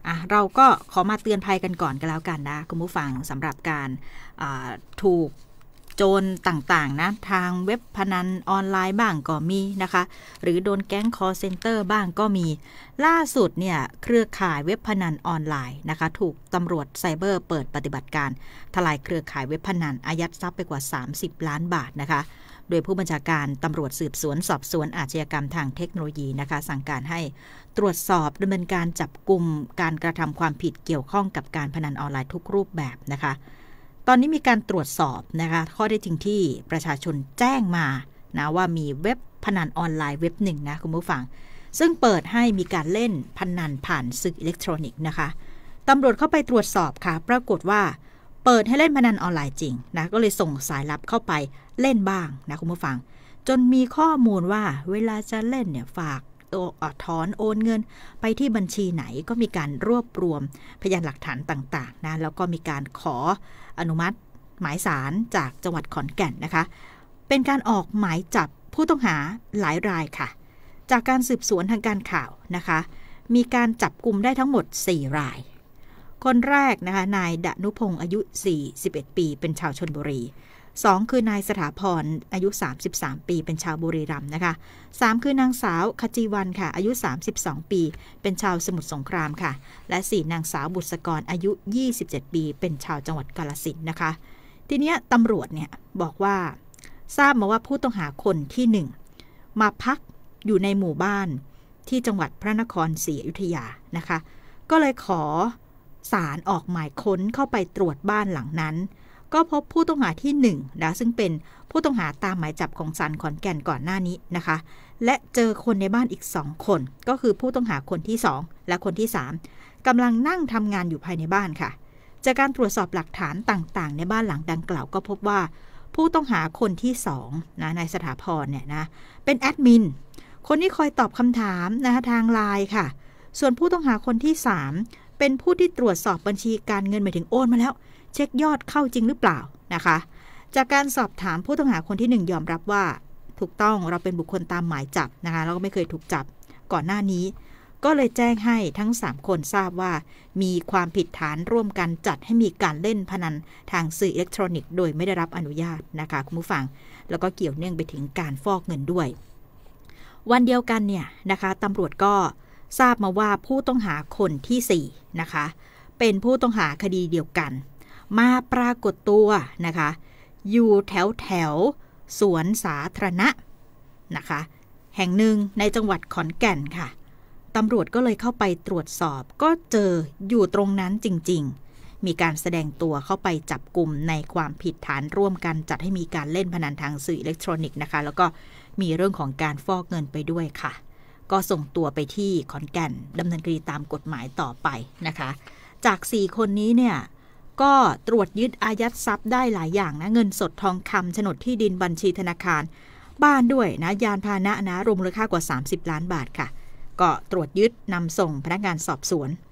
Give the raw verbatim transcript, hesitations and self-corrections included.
อ่ะเราก็ขอมาเตือนภัยกันก่อนกันแล้วกันนะคุณผู้ฟังสำหรับการถูกโจรต่างๆนะทางเว็บพนันออนไลน์บ้างก็มีนะคะหรือโดนแก๊ง call center บ้างก็มีล่าสุดเนี่ยเครือข่ายเว็บพนันออนไลน์นะคะถูกตำรวจไซเบอร์เปิดปฏิบัติการทลายเครือข่ายเว็บพนันอายัดทรัพย์ไปกว่าสามสิบล้านบาทนะคะโดยผู้บัญชาการตำรวจสืบสวนสอบสวนอาชญากรรมทางเทคโนโลยีนะคะสั่งการให้ตรวจสอบดำเนินการจับกุมการกระทำความผิดเกี่ยวข้องกับการพนันออนไลน์ทุกรูปแบบนะคะตอนนี้มีการตรวจสอบนะคะข้อได้จริงที่ประชาชนแจ้งมานะว่ามีเว็บพนันออนไลน์เว็บหนึ่งนะคุณผู้ฟังซึ่งเปิดให้มีการเล่นพนันผ่านสื่ออิเล็กทรอนิกส์นะคะตำรวจเข้าไปตรวจสอบค่ะปรากฏว่าเปิดให้เล่นพนันออนไลน์จริงนะก็เลยส่งสายลับเข้าไปเล่นบ้างนะคุณผู้ฟังจนมีข้อมูลว่าเวลาจะเล่นเนี่ยฝากถอนโอนเงินไปที่บัญชีไหนก็มีการรวบรวมพยานหลักฐานต่างๆนะแล้วก็มีการขออนุมัติหมายศาลจากจังหวัดขอนแก่นนะคะเป็นการออกหมายจับผู้ต้องหาหลายรายค่ะจากการสืบสวนทางการข่าวนะคะมีการจับกุมได้ทั้งหมดสี่รายคนแรกนะคะนายดนุพงศ์อายุสี่สิบเอ็ดปีเป็นชาวชลบุรีสองคือนายสถาพรอายุสามสิบสามปีเป็นชาวบุรีรัมย์นะคะสามคือนางสาวขจีวรรณค่ะอายุสามสิบสองปีเป็นชาวสมุทรสงครามค่ะและสี่นางสาวบุษกรอายุยี่สิบเจ็ดปีเป็นชาวจังหวัดกาฬสินธุ์นะคะทีเนี้ยตำรวจเนี่ยบอกว่าทราบมาว่าผู้ต้องหาคนที่หนึ่งมาพักอยู่ในหมู่บ้านที่จังหวัดพระนครศรีอยุธยานะคะก็เลยขอศาลออกหมายค้นเข้าไปตรวจบ้านหลังนั้นก็พบผู้ต้องหาที่หนึ่งนะซึ่งเป็นผู้ต้องหาตามหมายจับของศาลขอนแก่นก่อนหน้านี้นะคะและเจอคนในบ้านอีกสองคนก็คือผู้ต้องหาคนที่สองและคนที่สามกำลังนั่งทำงานอยู่ภายในบ้านค่ะจากการตรวจสอบหลักฐานต่างๆในบ้านหลังดังกล่าวก็พบว่าผู้ต้องหาคนที่สองนะนายสถาพรเนี่ยนะเป็นแอดมินคนที่คอยตอบคำถามนะคะทางไลน์ค่ะส่วนผู้ต้องหาคนที่สามเป็นผู้ที่ตรวจสอบบัญชีการเงินหมายถึงโอนมาแล้วเช็คยอดเข้าจริงหรือเปล่านะคะจากการสอบถามผู้ต้องหาคนที่หนึ่งยอมรับว่าถูกต้องเราเป็นบุคคลตามหมายจับนะคะแล้วก็ไม่เคยถูกจับก่อนหน้านี้ก็เลยแจ้งให้ทั้งสามคนทราบว่ามีความผิดฐานร่วมกันจัดให้มีการเล่นพนันทางสื่ออิเล็กทรอนิกส์โดยไม่ได้รับอนุญาตนะคะคุณผู้ฟังแล้วก็เกี่ยวเนื่องไปถึงการฟอกเงินด้วยวันเดียวกันเนี่ยนะคะตำรวจก็ทราบมาว่าผู้ต้องหาคนที่สี่นะคะเป็นผู้ต้องหาคดีเดียวกันมาปรากฏตัวนะคะอยู่แถวแถวสวนสาธารณะนะคะแห่งหนึ่งในจังหวัดขอนแก่นค่ะตำรวจก็เลยเข้าไปตรวจสอบก็เจออยู่ตรงนั้นจริงๆมีการแสดงตัวเข้าไปจับกุมในความผิดฐานร่วมกันจัดให้มีการเล่นพนันทางสื่ออิเล็กทรอนิกส์นะคะแล้วก็มีเรื่องของการฟอกเงินไปด้วยค่ะก็ส่งตัวไปที่ขอนแก่นดำเนินคดีตามกฎหมายต่อไปนะคะจากสี่คนนี้เนี่ยก็ตรวจยึดอายัดทรัพย์ได้หลายอย่างนะเงินสดทองคำโฉนดที่ดินบัญชีธนาคารบ้านด้วยนะยานพาหนะนะรวมมูลค่ากว่าสามสิบล้านบาทค่ะก็ตรวจยึดนำส่งพนักงานสอบสวน